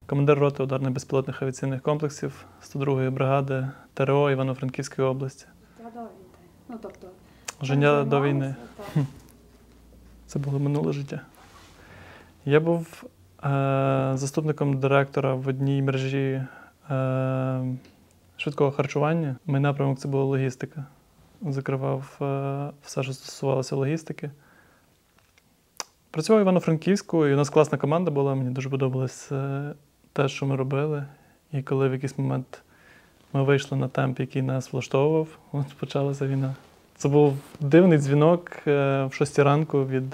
командир роти ударних безпілотних авіаційних комплексів 102-ї бригади ТРО Івано-Франківської області. Життя до війни. Це було минуле життя. Я був заступником директора в одній мережі швидкого харчування. Мій напрямок – це була логістика. Закривав все, що стосувалося логістики. Працював в Івано-Франківську, і у нас класна команда була. Мені дуже подобалось те, що ми робили. І коли в якийсь момент ми вийшли на темп, який нас влаштовував, от почалася війна. Це був дивний дзвінок в 6 ранку від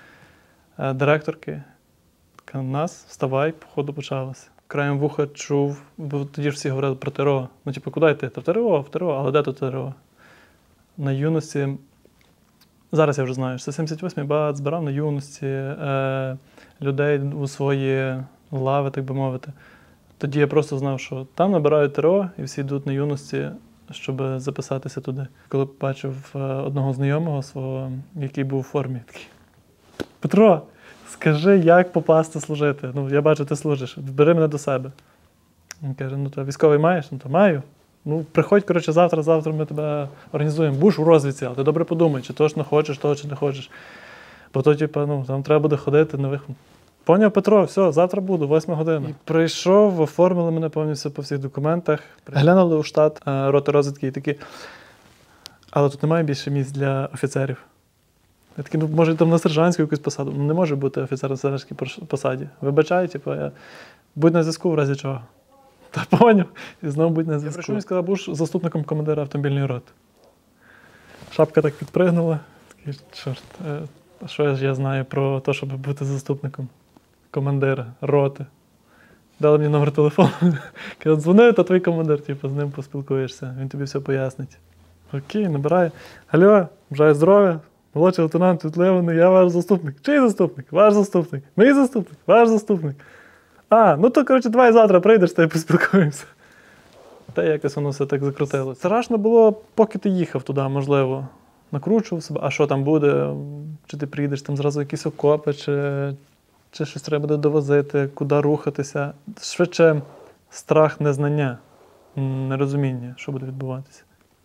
директорки. Така: нас, вставай, походу почалося. Краєм вуха чув, бо тоді ж всі говорили про ТРО. Ну, типу, куди йти? Та в ТРО, але де тут ТРО? На юності, зараз я вже знаю, що це 78-й БАТ збирав на юності людей у свої лави, так би мовити. Тоді я просто знав, що там набирають ТРО і всі йдуть на юності, щоб записатися туди. Коли побачив одного знайомого свого, який був у формі, такий: Петро, скажи, як попасти служити? Ну, я бачу, ти служиш, бери мене до себе. Він каже: ну, то військовий маєш? Ну, то маю. Ну, приходь, коротше, завтра ми тебе організуємо. Будеш у розвідці, але ти добре подумай, чи точно хочеш, того, чи не хочеш. Бо то, типу, ну, там треба буде ходити на виход. Поняв, Петро, все, завтра буду, 8 година. І прийшов, оформили мене повністю по всіх документах. Глянули у штат роти розвідки і такі: але тут немає більше місць для офіцерів. Я такий: ну, може, там на сержантську якусь посаду. Не може бути офіцер на сержантській посаді. Вибачаю, типу, будь на зв'язку в разі чого. Та поняв. І знову будь на зв'язку. Я прийшов і сказав: будеш заступником командира автомобільної роти. Шапка так підпригнула. Такий: чорт, що ж я знаю про те, щоб бути заступником командира роти. Дали мені номер телефону. Кажуть: дзвони, то твій командир, типу, з ним поспілкуєшся, він тобі все пояснить. Окей, набираю: алло, бажаю здоров'я, молодший лейтенант Відливаний, я ваш заступник. Чий заступник? Ваш заступник. Мій заступник? Ваш заступник. А, ну то, коротше, давай завтра прийдеш, та й поспілкуємося. Та якось воно все так закрутилося. Страшно було, поки ти їхав туди, можливо. Накручував себе, а що там буде, чи ти приїдеш, там зразу якісь окопи, чи щось треба буде довозити, куди рухатися. Швидше страх незнання, нерозуміння, що буде відбуватися.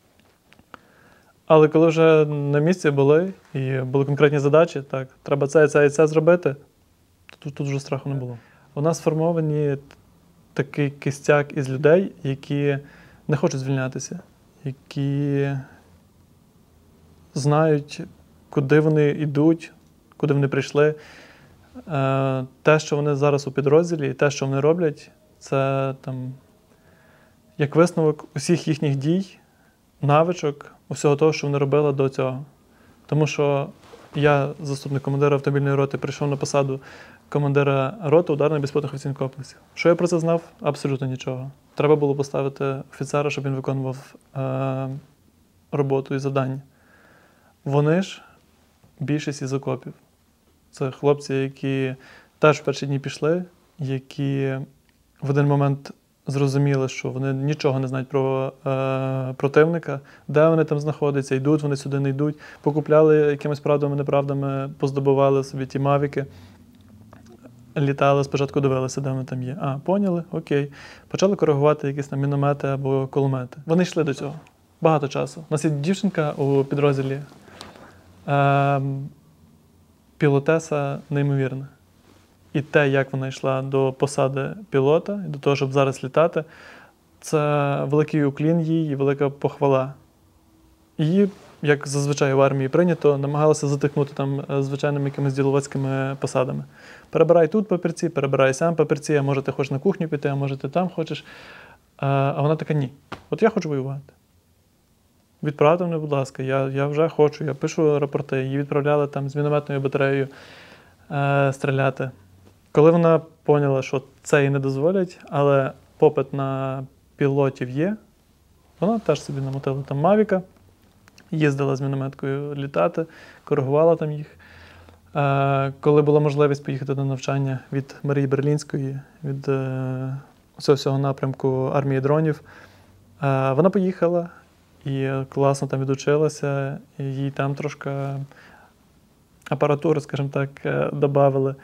Але коли вже на місці були, і були конкретні задачі, так, треба це і це зробити, то тут вже страху не було. У нас сформовані такий кістяк із людей, які не хочуть звільнятися, які знають, куди вони йдуть, куди вони прийшли. Те, що вони зараз у підрозділі, і те, що вони роблять, це там як висновок усіх їхніх дій, навичок, усього того, що вони робили до цього. Тому що я, заступник командира автомобільної роти, прийшов на посаду командира роти ударних безпілотних авіаційних комплексів. Що я про це знав? Абсолютно нічого. Треба було поставити офіцера, щоб він виконував роботу і завдання. Вони ж більшість із окопів. Це хлопці, які теж в перші дні пішли, які в один момент зрозуміли, що вони нічого не знають про противника, де вони там знаходяться, йдуть вони сюди, не йдуть. Покупляли якимись правдами-неправдами, поздобували собі ті мавіки. Літали, спочатку дивилися, де вони там є. А, поняли? Окей. Почали коригувати якісь там міномети або кулемети. Вони йшли до цього. Багато часу. У нас є дівчинка у підрозділі. Пілотеса неймовірна. І те, як вона йшла до посади пілота, і до того, щоб зараз літати, це великий уклін їй і велика похвала. Її, як зазвичай в армії прийнято, намагалися затикнути там звичайними якимись діловодськими посадами. Перебирай тут папірці, перебирай сам папірці, а може ти хочеш на кухню піти, а може ти там хочеш. А вона така: ні, от я хочу воювати. Відправте мене, будь ласка, я вже хочу, я пишу рапорти. Її відправляли там з мінометною батареєю стріляти. Коли вона поняла, що це їй не дозволять, але попит на пілотів є, вона теж собі намотила там мавіка, їздила з мінометкою літати, коригувала там їх. Коли була можливість поїхати на навчання від Марії Берлінської, від всього напрямку армії дронів, вона поїхала і класно там відучилася, і їй там трошки апаратури, скажімо так, додавали.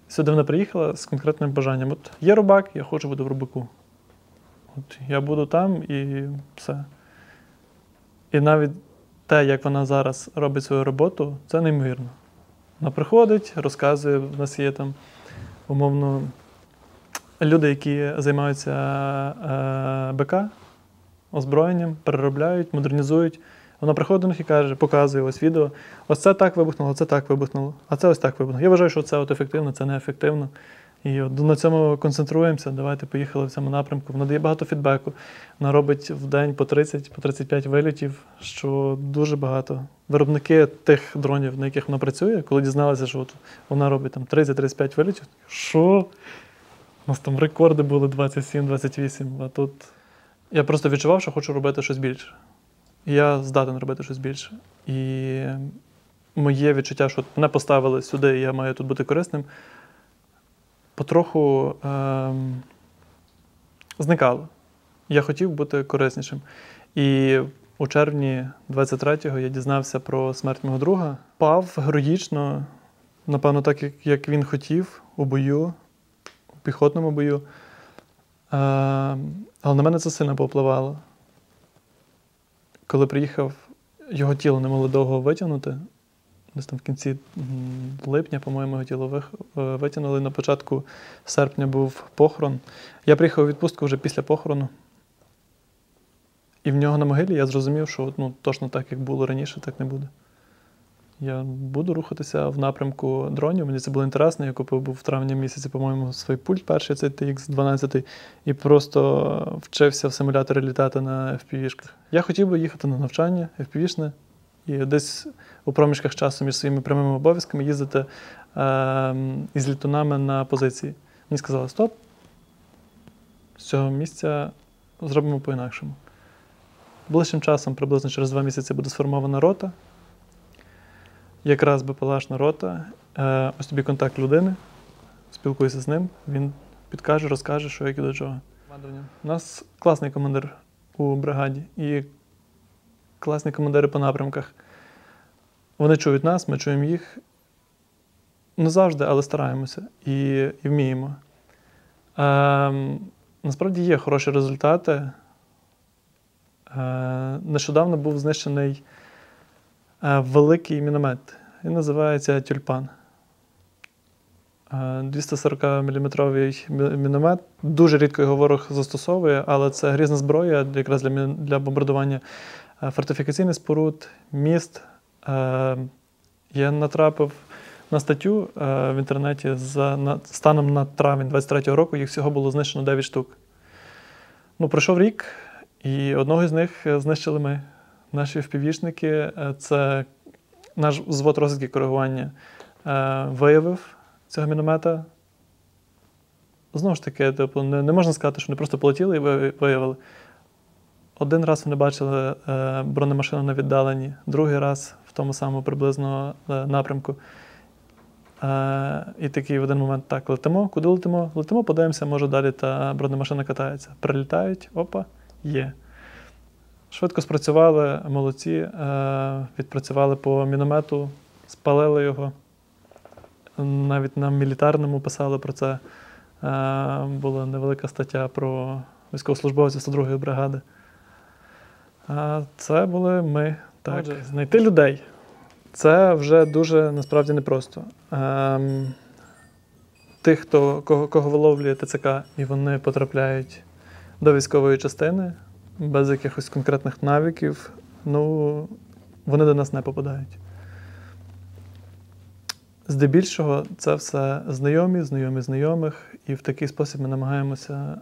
Сюди вона приїхала з конкретним бажанням. От є рибак, я хочу бути в рибаку. От я буду там і все. І навіть те, як вона зараз робить свою роботу, це неймовірно. Вона приходить, розказує, в нас є там, умовно, люди, які займаються БК, озброєнням, переробляють, модернізують. Вона приходить до них і каже, показує ось відео, ось це так вибухнуло, це так вибухнуло, а це ось так вибухнуло. Я вважаю, що це от ефективно, це неефективно. І от на цьому концентруємося, давайте поїхали в цьому напрямку. Вона дає багато фідбеку, вона робить в день по 30, по 35 вилітів, що дуже багато. Виробники тих дронів, на яких вона працює, коли дізналися, що от вона робить там 30-35 вилітів, що? У нас там рекорди були 27-28, а тут я просто відчував, що хочу робити щось більше. Я здатен робити щось більше. І моє відчуття, що мене поставили сюди, і я маю тут бути корисним, потроху зникало. Я хотів бути кориснішим. І у червні 23-го я дізнався про смерть мого друга. Пав героїчно, напевно, так, як він хотів, у бою, у піхотному бою. Але на мене це сильно повпливало. Коли приїхав, його тіло не могли довго витягнути. Десь там в кінці липня, по-моєму, його тіло витягнули. На початку серпня був похорон. Я приїхав у відпустку вже після похорону. І в нього на могилі я зрозумів, що точно так, як було раніше, так не буде. Я буду рухатися в напрямку дронів. Мені це було інтересно. Я купив був в травні місяці, по-моєму, свій пульт перший, цей TX-12, і просто вчився в симуляторі літати на FPV-шках. Я хотів би їхати на навчання FPV-шне і десь у проміжках часу між своїми прямими обов'язками їздити із літунами на позиції. Мені сказали, стоп, з цього місця зробимо по-інакшому. Ближчим часом, приблизно через 2 місяці, буде сформована рота. Якраз БПЛАшна рота. Ось тобі контакт людини, спілкуйся з ним, він підкаже, розкаже, що як і до чого. У нас класний командир у бригаді і класні командири по напрямках. Вони чують нас, ми чуємо їх. Не завжди, але стараємося і вміємо. Насправді є хороші результати. Нещодавно був знищений великий міномет. Він називається «Тюльпан». 240-мм міномет. Дуже рідко його ворог застосовує, але це грізна зброя якраз для бомбардування фортифікаційних споруд, міст. Я натрапив на статтю в інтернеті станом на травень 23-го року, їх всього було знищено 9 штук. Пройшов рік, і одного з них знищили ми. Наші FPV-шники, це наш взвод розвідки коригування виявив цього міномета. Знову ж таки, не можна сказати, що вони просто полетіли і виявили. Один раз вони бачили бронемашину на віддаленні, другий раз в тому самому приблизно напрямку. І такий в один момент, так, летимо, куди летимо? Летимо, подивимося, може далі та бронемашина катається. Прилітають, опа, є. Швидко спрацювали, молодці, відпрацювали по міномету, спалили його. Навіть на мілітарному писали про це. Була невелика стаття про військовослужбовців 102-ї бригади. Це були ми. Так. Знайти людей – це вже дуже, насправді, непросто. Тих, кого виловлює ТЦК, і вони потрапляють до військової частини, без якихось конкретних навиків, вони до нас не попадають. Здебільшого це все знайомі знайомих, і в такий спосіб ми намагаємося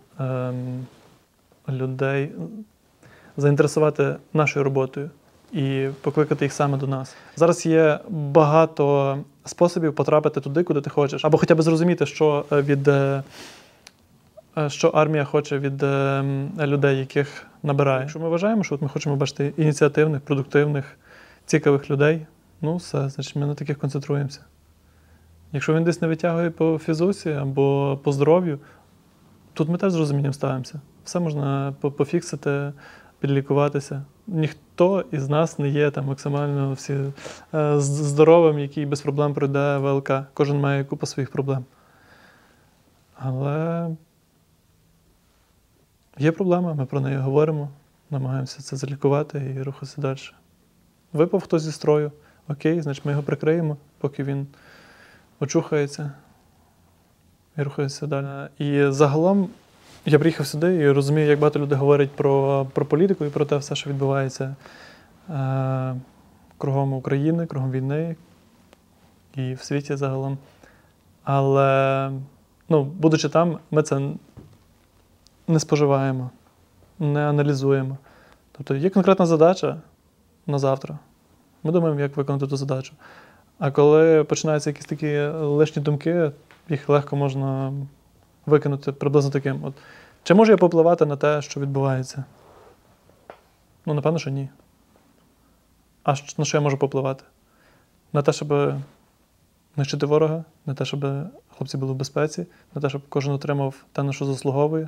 людей заінтересувати нашою роботою і покликати їх саме до нас. Зараз є багато способів потрапити туди, куди ти хочеш, або хоча б зрозуміти, що армія хоче від людей, яких набирає. Якщо ми вважаємо, що ми хочемо бачити ініціативних, продуктивних, цікавих людей, все, значить ми на таких концентруємося. Якщо він десь не витягує по фізусі або по здоров'ю, тут ми теж з розумінням ставимося. Все можна пофіксити, підлікуватися. Ніхто із нас не є там максимально всі здоровим, який без проблем пройде ВЛК. Кожен має купу своїх проблем. Але є проблема, ми про неї говоримо, намагаємося це залікувати і рухатися далі. Випав хтось зі строю, окей, значить ми його прикриємо, поки він очухається і рухається далі. І загалом я приїхав сюди і розумію, як багато людей говорять про політику і про те все, що відбувається кругом України, кругом війни і в світі загалом. Але, будучи там, ми це не споживаємо, не аналізуємо. Тобто є конкретна задача на завтра. Ми думаємо, як виконати ту задачу. А коли починаються якісь такі лишні думки, їх легко можна викинути приблизно таким. От, чи можу я попливати на те, що відбувається? Напевно, що ні. А на що я можу попливати? На те, щоб нищити ворога, на те, щоб хлопці були в безпеці, на те, щоб кожен отримав те, на що заслуговує,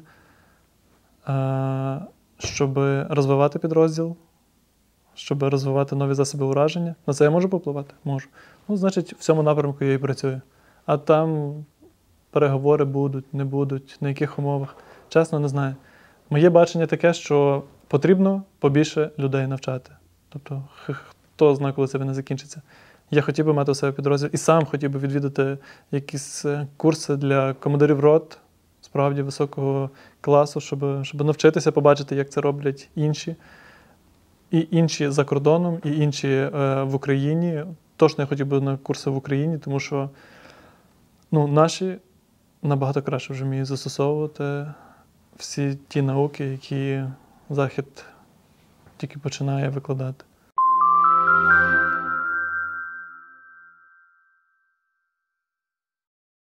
щоб розвивати підрозділ, щоб розвивати нові засоби ураження. На це я можу попливати? Можу. Значить, в цьому напрямку я і працюю. А там переговори будуть, не будуть, на яких умовах. Чесно, не знаю. Моє бачення таке, що потрібно побільше людей навчати. Тобто, хто знає, коли це не закінчиться. Я хотів би мати у себе підрозділ і сам хотів би відвідати якісь курси для командирів рот, справді високого класу, щоб навчитися побачити, як це роблять інші. І інші за кордоном, і інші в Україні. Точно я хотів би на курси в Україні, тому що наші набагато краще вже вміють застосовувати всі ті науки, які Захід тільки починає викладати.